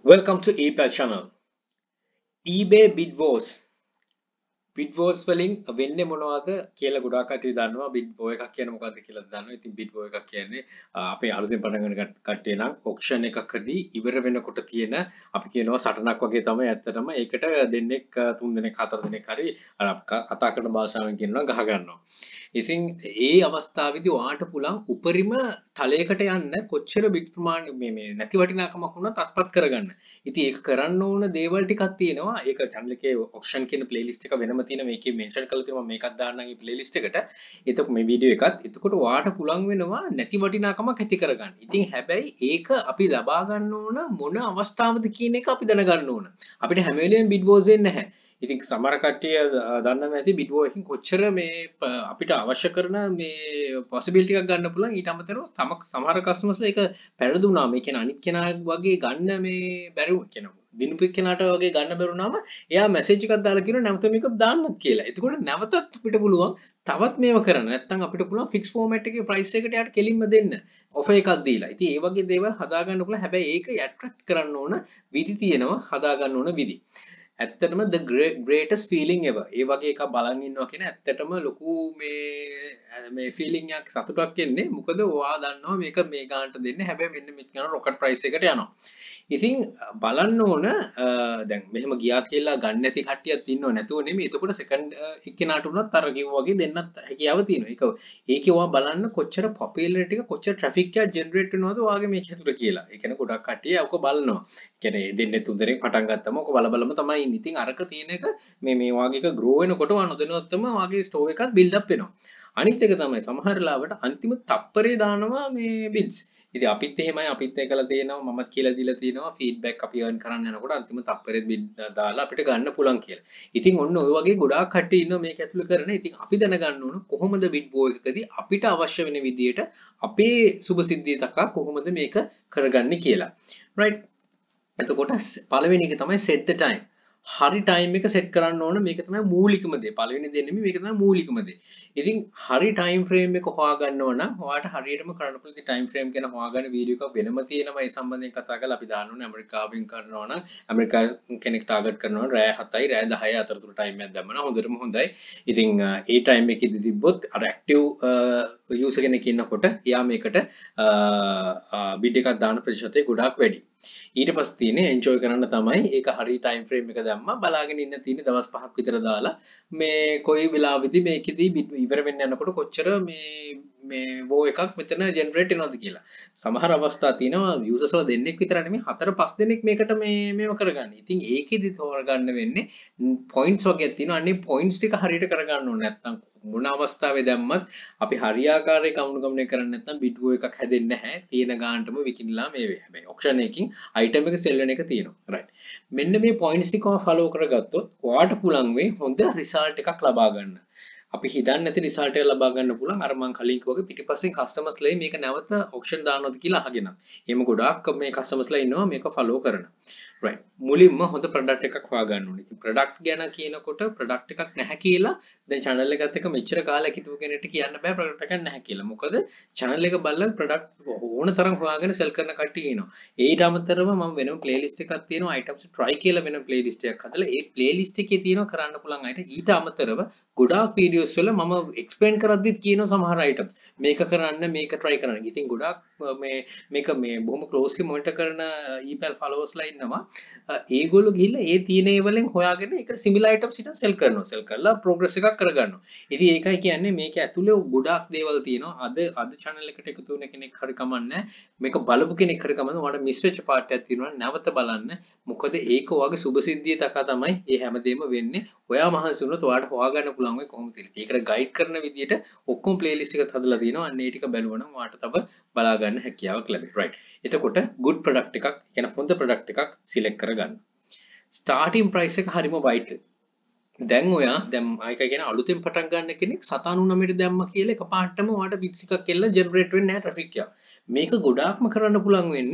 Welcome to ePal channel. eBay bid wars. bid wars වලින් වෙන්නේ මොනවද කියලා ගොඩාක් කට්ටිය දන්නවා. bid war එකක් කියන්නේ මොකක්ද කියලා දන්නවා. ඉතින් bid war එකක් කියන්නේ අපේ අලුතෙන් පටන් ගන්න කට්ටිය නම් auction එකකදී ඉවර වෙනකොට තියෙන අපි කියනවා සටනක් වගේ තමයි. ඇත්තටම ඒකට දෙන්නෙක් තුන් දෙනෙක් හතර දෙනෙක් හරි කතා කරන භාෂාවෙන් කියනවා ගහ ගන්නවා. ඉතින් ඒ අවස්ථාවේදී ඔයාට පුළුවන් උපරිම තලයකට යන්න කොච්චර bid ප්‍රමාණය මේ නැති වටිනාකමක් වුණත් අත්පත් කරගන්න. ඉතින් ඒක කරන්න ඕන දේවල් ටිකක් තියෙනවා. ඒක channel එකේ auction කියන playlist එක වෙනම තියෙන මේකේ mention කරලා තියෙනවා. මේකක් දාන්නම් මේ playlist එකට. එතකොට මේ වීඩියෝ එකත් එතකොට ඔයාට පුළුවන් වෙනවා නැති වටිනාකමක් ඇති කරගන්න. ඉතින් හැබැයි ඒක අපි ලබා ගන්න ඕන මොන අවස්ථාවද කියන එක අපි දැනගන්න ඕන. අපිට හැම වෙලෙම bid wars එන්නේ නැහැ. ඉතින් සමහර කට්ටිය දන්නම ඇති bid war එකකින් කොච්චර මේ අපිට අවශ්‍ය කරන මේ possibility එකක් ගන්න පුළුවන්. ඊට අමතරව සමහර customers ඒක පෙරදුනා. මේ කියන අනිත් කෙනා වගේ ගන්න මේ බැරි කෙනා දිනුපු කෙනාට වගේ ගන්න බැරුණාම එයා මැසේජ් එකක් දාලා කියනවා නැවත මේක දාන්නත් කියලා. එතකොට නැවතත් අපිට පුළුවන් තවත් මේව කරන්න. නැත්නම් අපිට පුළුවන් fix format එකේ price එකට යාට කෙලින්ම දෙන්න. offer එකක් දීලා. ඉතින් ඒ වගේ දේවල් හදා ගන්න පුළුවන්. හැබැයි ඒක attract කරන්න ඕන විදි තියෙනවා. හදා ගන්න ඕන විදි. ඇත්තටම the greatest feeling ever. ඒ වගේ එකක් බලන් ඉන්නවා කියන ඇත්තටම ලොකු මේ feeling එකක් සතුටක් එන්නේ. මොකද ඔයා දන්නවා මේක මේ ගානට දෙන්නේ. හැබැයි මෙන්න මෙච්චර rocket price එකට යනවා. ඉතින් බලන්න ඕන දැන් මෙහෙම ගියා කියලා ගන්න නැති කට්ටියක් ඉන්නව නැතුව නෙමෙයි. එතකොට second එක්කෙනාට උනත් අර කිව්වා වගේ දෙන්නත් හැකියාව තියෙනවා. ඒකේ ඔයා බලන්න කොච්චර popularity එක කොච්චර traffic එක generate වෙනවද ඔයාගේ මේක ඇතුළට කියලා. ඒ කියන්නේ ගොඩක් කට්ටිය ඔක බලනවා. ඒ කියන්නේ දෙන්නේ තුන් දෙනෙක් පටන් ගත්තම ඔක බලම තමයි ඉන්නේ. ඉතින් අරක තියෙන එක මේ වාගේ එක grow වෙනකොට ඔයා නොදැනුවත්වම වාගේ store එකත් build up වෙනවා. අනිත් එක තමයි සමහර ලාවට අන්තිම තප්පරේ දානවා මේ bids. ඉතින් අපිත් එහෙමයි අපිත් ඒකලා තියෙනවා මමත් කියලා දීලා තියෙනවා ෆීඩ්බැක් අපි earn කරන්න යනකොට අන්තිම තප්පරෙත් bid දාලා අපිට ගන්න පුළුවන් කියලා. ඉතින් ඔන්න ඔය වගේ ගොඩාක් කට්ටිය ඉන්නවා මේක ඇතුළේ කරන. ඉතින් අපි දැනගන්න ඕන කොහොමද bid war එකකදී අපිට අවශ්‍ය වෙන විදියට අපේ සුබසිද්ධිය දක්වා කොහොමද මේක කරගන්නේ කියලා. right එතකොට පළවෙනි එක තමයි set the time. හරි ටයිම් එක සෙට් කරන්න ඕන. මේක තමයි මූලිකම දේ. පළවෙනි දේ නෙමෙයි මේක තමයි මූලිකම දේ. ඉතින් හරි ටයිම් ෆ්‍රේම් එක හොයාගන්න ඕන නම් ඔයාට හරියටම කරන්න පුළුවන් ටයිම් ෆ්‍රේම් ගැන හොයාගන්න වීඩියෝ එකක් වෙනම තියෙනවා. ඒ සම්බන්ධයෙන් කතා කරලා අපි දාන්න ඕනේ. ඇමරිකාවෙන් කරනවා නම් ඇමරිකා කෙනෙක් ටාගට් කරනවා නම් රෑ 7යි රෑ 10යි අතරතුර ටයිම් එකක් දැම්මම හොඳටම හොඳයි. ඉතින් ඒ ටයිම් එකේදී තිබ්බොත් අර ඇක්ටිව් යූසර් කෙනෙක් ඉන්නකොට එයා මේකට බිඩ් එකක් දාන ප්‍රතිශතය ගොඩාක් වැඩි. ඊට පස්සේ තියෙන්නේ එන්ජොයි කරන්න තමයි. ඒක හරි ටයිම් ෆ්‍රේම් එක දැම්මා බලාගෙන ඉන්න තියෙන දවස් 5ක් විතර දාලා මේ කොයි වෙලාවෙදි මේකෙදී ඉවර වෙන්න යනකොට කොච්චර මේ වෝ එකක් මෙතන ජෙනරේට් වෙනවද කියලා. සමහර අවස්ථා තියෙනවා යූසර්ස්ලා දෙන්නෙක් විතර නෙමෙයි 4-5 දෙනෙක් මේකට මේව කරගන්න. ඉතින් ඒකෙදි තෝරගන්න වෙන්නේ පොයින්ට්ස් වගේක් තියෙනවා. අනේ පොයින්ට්ස් ටික හරියට කරගන්න ඕනේ. නැත්නම් මොන අවස්ථාවේ දැම්මත් අපි හරියාකාරයේ කවුණුගමනය කරන්නේ නැත්නම් bid war එකක් හැදෙන්නේ නැහැ. තියෙන ගානටම විකිනලා මේ වේ. හැබැයි auction එකකින් item එක sell වෙන එක තියෙනවා. right. මෙන්න මේ points ටික follow කරගත්තොත් ඔයාට පුළුවන් වෙයි හොඳ result එකක් ලබා ගන්න. අපි හිතන්නේ නැති result එකක් ලබා ගන්න පුළුවන්. අර මම කලින් කිව්වා වගේ පිටිපස්සෙන් customers ලා මේක නැවත auction දානවද කියලා අහගෙන. එහෙම ගොඩාක් මේ customers ලා ඉන්නවා මේක follow කරන. right. මුලින්ම හොඳ product එකක් හොයාගන්න ඕනේ. ඉතින් product ගැන කියනකොට product එකක් නැහැ කියලා දැන් channel එකත් එක්ක මෙච්චර කාලයක් හිටපු කෙනෙක්ට කියන්න බෑ product එකක් නැහැ කියලා. මොකද channel එක බලලා product ඕන තරම් හොයාගෙන sell කරන කට්ටිය ඉන්නවා. ඊට අමතරව මම වෙනම playlist එකක් තියෙනවා items try කියලා වෙන playlist එකක් හදලා ඒ playlist එකේ තියෙනවා කරන්න පුළුවන් අයට. ඊට අමතරව ගොඩාක් videos වල මම explain කරද්දිත් කියනවා සමහර items මේක කරන්න මේක try කරන්න. ඉතින් ගොඩාක් මේක බොහොම closely monitor කරන ePal followers ලා ඉන්නවා. ඒගොල්ලෝ ගිහිල්ලා ඒ තියෙන ඒවලෙන් හොයාගෙන ඒක similar items ඊට sell කරනවා. sell කරලා progress එකක් කරගන්නවා. ඉතින් ඒකයි කියන්නේ මේක ඇතුලේ ගොඩාක් දේවල් තියෙනවා. අද channel එකට එකතු වෙන කෙනෙක් හරි කමන්නේ. මේක බලපු කෙනෙක් හරි කමන්නේ. ඔයාලට miss වෙච්ච part එකක් තියෙනවා. නැවත බලන්න. මොකද ඒක ඔයාගේ සුබසිද්ධිය තකා තමයි මේ හැමදේම වෙන්නේ. ඔයා මහන්සි වුණොත් ඔයාලට හොයාගන්න පුළුවන් වෙයි කොහොමද කියලා. ඒකට guide කරන විදියට ඔක්කොම playlist එකත් හදලා තියෙනවා. අන්න ඒ ටික බැලුවනම් ඔයාලට තව බලා ගන්න හැකියාවක් ලැබෙයි. right. එතකොට good product එකක්, කියන්නේ හොඳ product එකක් select කරගන්න. starting price එක හරිම vital. දැන් ඔයා දැන් ආයික කියන අලුතෙන් පටන් ගන්න කෙනෙක් 799ට දැම්ම කියලා එකපාරටම ඔයාට bits එකක් එල්ල generate වෙන්නේ නැහැ traffic එක. මේක ගොඩාක්ම කරන්න පුළුවන් වෙන්නේ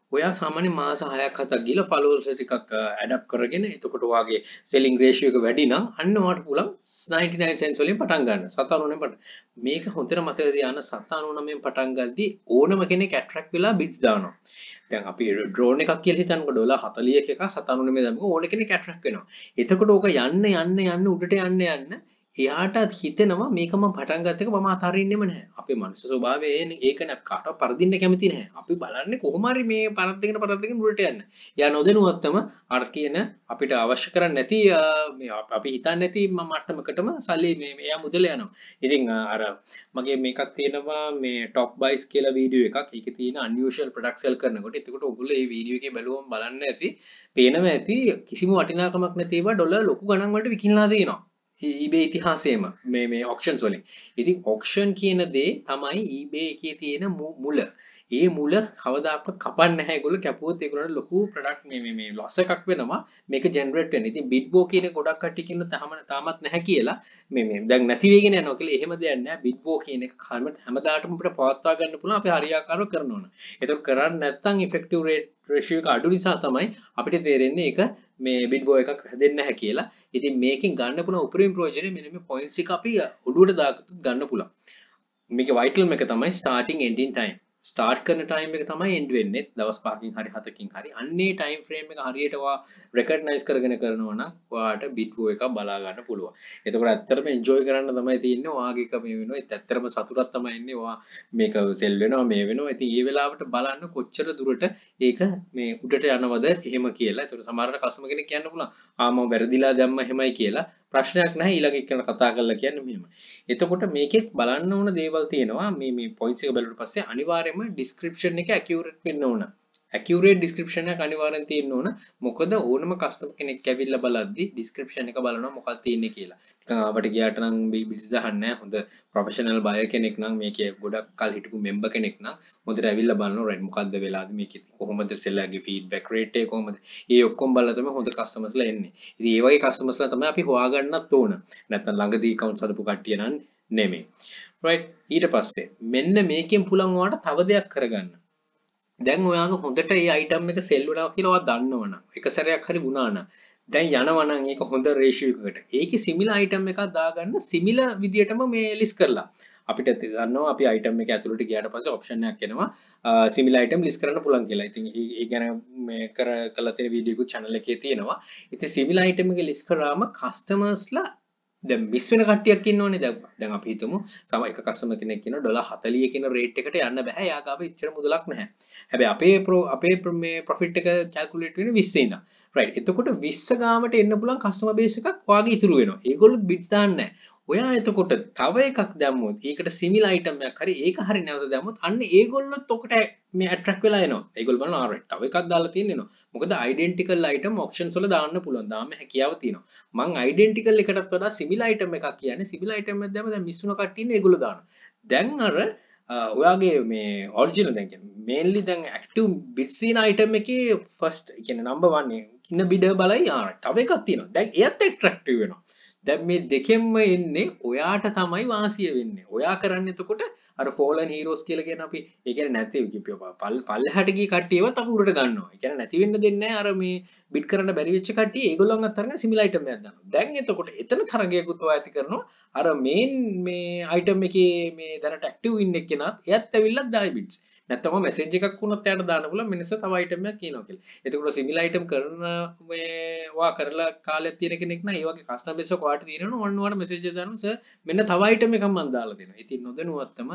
ඔයා සාමාන්‍ය මාස 6ක් 7ක් ගිහලා followers ටිකක් ඇඩප් කරගෙන එතකොට ඔයාගේ selling ratio එක වැඩි නම් අන්න ඔයාට පුළුවන් 99 cents වලින් පටන් ගන්න. 97 පටන්. මේක හොඳට මතක තියාගන්න 97 පටන් ගද්දී ඕනම කෙනෙක් attract වෙලා bits දානවා. දැන් අපි drone එකක් කියලා හිතන්නකො ඩොලර් 40ක එකක් 97 දැම්මම ඕන කෙනෙක් attract වෙනවා. එතකොට ඕක යන්න උඩට යන්න එයාට හිතෙනවා මේක මම පටන් ගත්ත එක මම අතාරින්නෙම නැහැ. අපේ මනුස්ස ස්වභාවය ඒක නේ කාටවත් පරදින්න කැමති නැහැ. අපි බලන්නේ කොහොම හරි මේ පරද්දගෙන උඩට යන්න. යා නොදැනුවත්වම අර කියන අපිට අවශ්‍ය කරන්නේ නැති මේ අපි හිතන්නේ නැති මට්ටමකටම සල්ලි මේ එයා මුදල යනවා. ඉතින් අර මගේ මේකක් තියෙනවා මේ top buys කියලා වීඩියෝ එකක්. ඒකේ තියෙන unusual product sell කරනකොට එතකොට ඔයගොල්ලෝ මේ වීඩියෝ එකේ බැලුවම බලන්න ඇති. පේනවා ඇති කිසිම වටිනාකමක් නැති ඒවා ඩොලර් ලොකු ගණන් වලට විකිණලා තියෙනවා. eBay ඉතිහාසයේම මේ auctions වලින්. ඉතින් auction කියන දේ තමයි eBay එකේ තියෙන මුල. ඒ මුල කවදාකවත් කපන්නේ නැහැ. ඒගොල්ලෝ කැපුවොත් ඒගොල්ලන්ට ලොකු product මේ loss එකක් වෙනවා. මේක generate වෙන. ඉතින් Bitbo කියන ගොඩක් කට්ටිය කියන තාමත් නැහැ කියලා මේ දැන් නැති වෙගෙන යනවා කියලා එහෙම දෙයක් නැහැ. Bitbo කියන එක හැමදාටම අපිට පවත්වා ගන්න පුළුවන්. අපි හරියාකාරව කරනවා ඕන. ඒක කරන්නේ නැත්නම් effective rate ratio එක අඩු නිසා තමයි අපිට තේරෙන්නේ ඒක මේ Bitbo එකක් හැදෙන්නේ නැහැ කියලා. ඉතින් මේකෙන් ගන්න පුළුවන් උපරිම ප්‍රයෝජනේ මෙන්න මේ points එක අපි ඔළුවට දාගත්තොත් ගන්න පුළුවන්. මේකේ vital එක තමයි starting ending time. ස්ටාර්ට් කරන ටයිම් එක තමයි එන්ඩ් වෙන්නේ. දවස් 5කින් හරි 7කින් හරි. අන්නේ ටයිම් ෆ්‍රේම් එක හරියට ඔයා රෙකග්නයිස් කරගෙන කරනවා නම් ඔයාට Bitbo එකක් බලා ගන්න පුළුවන්. එතකොට ඇත්තටම එන්ජොයි කරන්න තමයි තියෙන්නේ. ඔයාගේ එක මේ වෙනවා. ඒත් ඇත්තටම සතුටක් තමයි එන්නේ. ඔයා මේක සෙල් වෙනවා මේ වෙනවා. ඉතින් මේ වෙලාවට බලන්න කොච්චර දුරට ඒක මේ උඩට යනවද එහෙම කියලා. ඒතකොට සමහරවිට කස්ටමර් කෙනෙක් කියන්න පුළුවන්. මම වැරදිලා දැම්ම එහෙමයි කියලා. ප්‍රශ්නයක් නැහැ ඊළඟ එක්කන කතා කරලා කියන්නේ මෙහෙම. එතකොට මේකෙත් බලන්න ඕන දේවල් තියෙනවා. මේ points එක බලුවට පස්සේ අනිවාර්යයෙන්ම description එක accurate වෙන්න ඕන. accurate description එක අනිවාර්යෙන් තියෙන්න ඕන. මොකද ඕනම customer කෙනෙක් ඇවිල්ලා බලද්දි description එක බලනවා මොකක්ද තියෙන්නේ කියලා. නිකන් ආවට ගියාට නම් බිල්ස් දාන්න නැහැ. හොඳ professional buyer කෙනෙක් නම් මේකේ ගොඩක් කල් හිටපු member කෙනෙක් නම් හොඳට ඇවිල්ලා බලනවා right මොකද්ද වෙලාද මේකේ කොහොමද seller ගේ feedback rate එක කොහොමද. ඒ ඔක්කොම බලලා තමයි හොඳ customers ලා එන්නේ. ඉතින් ඒ වගේ customers ලා තමයි අපි හොයාගන්නත් ඕන. නැත්නම් ළඟදී accounts හදපු කට්ටිය නම් නෙමෙයි. right ඊට පස්සේ මෙන්න මේකෙන් පුළුවන් ඔයාලට තව දෙයක් කරගන්න. දැන් ඔයාගේ හොඳට මේ item එක sell වුණා කියලා ඔයා දන්නවනම් එක සැරයක් හරි වුණා නම් දැන් යනවා නම් ඒක හොඳ ratio එකකට. ඒකේ similar item එකක් දාගන්න similar විදියටම මේ list කරලා. අපිට දන්නවා අපි item එක ඇතුළට ගියාට පස්සේ option එකක් එනවා similar item list කරන්න පුළුවන් කියලා. ඉතින් ඒ ගැන මේ කරලා තියෙන වීඩියෝ එකක් channel එකේ තියෙනවා. ඉතින් similar item එක list කරාම customers ලා දැන් මිස් වෙන කට්ටියක් ඉන්නවනේ. දැන් අපි හිතමු සම එක කස්ටමර් කෙනෙක් කියන ඩොලර් 40 කියන රේට් එකට යන්න බෑ. යා ගාව ඉච්චර මුදලක් නැහැ. හැබැයි අපේ මේ ප්‍රොෆිට් එක කැල්කියුලේට් වෙන්නේ 20 ඉඳන්. රයිට්. එතකොට 20 ගාමට එන්න පුළුවන් කස්ටමර් බේස් එකක් ඔයාගේ ඉතුරු වෙනවා. ඒගොල්ලෝ බිට්ස් දාන්නේ නැහැ. ඔයා එතකොට තව එකක් දැම්මොත් ඒකට සිමිලර් අයිටම් එකක් හරි ඒක හරි නැවත දැම්මොත් අන්න ඒගොල්ලොත් ඔකට මේ ඇට්‍රැක්ට් වෙලා එනවා. ඒගොල්ලෝ බලනවා ආ රයිට් තව එකක් දාලා තියෙනවා. මොකද ඩෙන්ටිකල් අයිටම් ඔප්ෂන්ස් වල දාන්න පුළුවන්. දාන්න හැකියාව තියෙනවා. මං ඩෙන්ටිකල් එකටත් වඩා සිමිලර් අයිටම් එකක් කියන්නේ සිමිලර් අයිටම් එකක් දැම්ම දැන් මිස් වුණ කට්ටිය ඉන්නේ ඒගොල්ලෝ දානවා. දැන් අර ඔයාගේ මේ ඔරිජිනල් දැන් කියන්නේ මේන්ලි දැන් ඇක්ටිව් බිට්ස් තියෙන අයිටම් එකේ ෆස්ට් කියන්නේ නම්බර් 1 ඉන්න බිඩර් බලයි ආ රයිට් තව එකක් තියෙනවා. දැන් එයත් ඇට්‍රැක්ටිව් වෙනවා. දැන් මේ දෙකෙන්ම එන්නේ ඔයාට තමයි වාසිය වෙන්නේ. ඔයා කරන්නේ එතකොට අර fallen heroes කියලා කියන අපි ඒ කියන්නේ නැති පල්ලෙහාට ගිය කට්ටියවත් අපි උඩට ගන්නවා. ඒ කියන්නේ නැති වෙන්න දෙන්නේ නැහැ. අර මේ බිට් කරන්න බැරි වෙච්ච කට්ටිය ඒගොල්ලන්වත් අරගෙන සිමිලර් අයිටම් එකක් දානවා. දැන් එතකොට එතන තරගයකුත් ඔයා ඇති කරනවා. අර මේන් මේ අයිටම් එකේ මේ දැනට ඇක්ටිව් ඉන්න එක්කෙනාත් එයත් ඇවිල්ලා දායි බිට්ස්. නැත්නම් මෙසේජ් එකක් වුණොත් එයාට දාන්න පුළුවන් මිනිස්සු තව අයිටම් එකක් කියනවා කියලා. එතකොට සිමිලර් අයිටම් කරන මේ ඔයා කරලා කාලයක් තියෙන කෙනෙක් නම් ඒ වගේ කස්ටමර් බේස් එක ඔයාට තියෙනවා ඔන්න ඔයාට මෙසේජ් එක දානවා සර් මෙන්න තව අයිටම් එකක් මම දාලා දෙනවා. ඉතින් නොදැනුවත්වම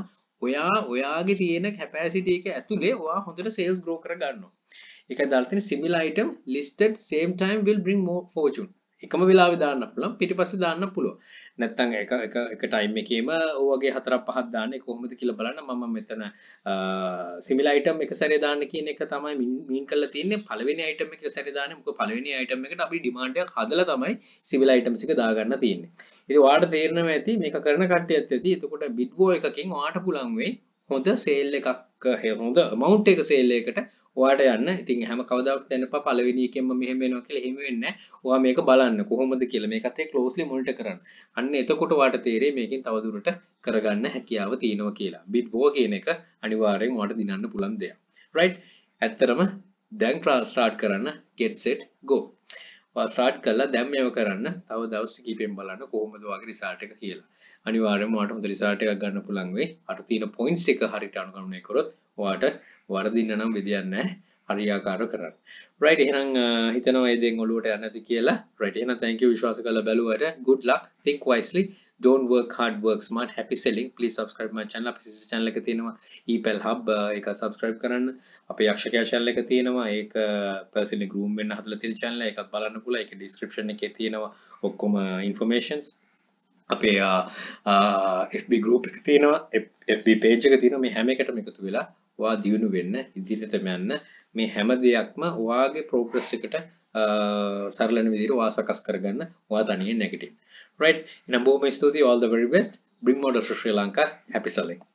ඔයාගේ තියෙන කැපැසිටි එක ඇතුලේ ඔයා හොඳට සේල්ස් ග්‍රෝ කර ගන්නවා. ඒකයි දාලා තියෙන similar item listed same time will bring more fortune. එකම වෙලාවෙ දාන්න පුළුවන් පිටිපස්සේ දාන්න පුළුවන්. නැත්තම් එක ටයිම් එකේම ඔය වගේ 4ක් 5ක් දාන්නේ කොහොමද කියලා බලන්න මම මෙතන සිමිලර් අයිටම් එක සැරේ දාන්න කියන එක තමයි මීන් කරලා තියෙන්නේ. පළවෙනි අයිටම් එක සැරේ දාන්නේ මොකද පළවෙනි අයිටම් එකට අපි ඩිමාන්ඩ් එකක් හදලා තමයි සිමිලර් අයිටම්ස් එක දාගන්න තියෙන්නේ. ඉතින් ඔයාලට තේරෙනවා ඇති මේක කරන කට්ටියත් ඇති. එතකොට Bitbo එකකින් ඔයාට පුළුවන් වෙයි හොඳ සේල් එකක් හොඳ amount එක සේල් එකකට ඔයාට යන්න. ඉතින් හැම කවදාවත් යන්න එපා පළවෙනි එකෙන්ම මෙහෙම වෙනවා කියලා එහෙම වෙන්නේ නැහැ. ඔයා මේක බලන්න කොහොමද කියලා මේකත් එක්ක closely monitor කරන්න. අන්න එතකොට ඔයාට තේරෙයි මේකෙන් තවදුරට කරගන්න හැකියාව තියෙනවා කියලා. Bitbo කියන එක අනිවාර්යෙන් ඔයාට දිනන්න පුළුවන් දෙයක්. right ඇත්තරම දැන් ස්ටාර්ට් කරන්න get set go. ස්ටාර්ට් කළා දැන් මේව කරන්න තව දවස් කිහිපෙන් බලන්න කොහොමද වගේ රිසල්ට් එක කියලා. අනිවාර්යයෙන්ම ඔයාලට හොඳ රිසල්ට් එකක් ගන්න පුළුවන් වෙයි. අර තියෙන පොයින්ට්ස් ටික හරියට අනුගමනය කරොත් ඔයාලට වරදින්න නම් විදියක් නැහැ. හරියාකාරව කරන්න. right එහෙනම් හිතනවා මේ දෙන් ඔලුවට යන්නේ නැති කියලා. right එහෙනම් thank you විශ්වාස කරලා බැලුවට good luck, think wisely, don't work hard, work smart, happy selling. Please subscribe my channel. අපේ sister channel එක තියෙනවා epel hub ඒක subscribe කරන්න. අපේ යක්ෂකයා channel එක තියෙනවා ඒක personally groom වෙන්න හදලා තියෙන channel එකත් බලන්න පුළුවන්. ඒක description එකේ තියෙනවා ඔක්කොම informations. අපේ FB group එක තියෙනවා FB page එක තියෙනවා මේ හැම එකටම එකතු වෙලා ඔයා දියුණු වෙන්න ඉදිරියටම යන්න මේ හැම දෙයක්ම ඔයාගේ progress එකට සරල වෙන විදිහට ඔයා සකස් කරගන්න ඔයා තනියෙන් නැගිටින්න right එහෙනම් බොහොම ස්තුතියි all the very best bring more to Sri Lanka happy selling